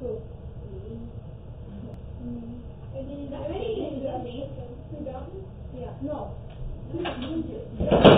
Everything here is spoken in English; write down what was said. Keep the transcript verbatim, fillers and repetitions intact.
Who? Mm. Is he not ready? Is he forgotten? Yeah. No.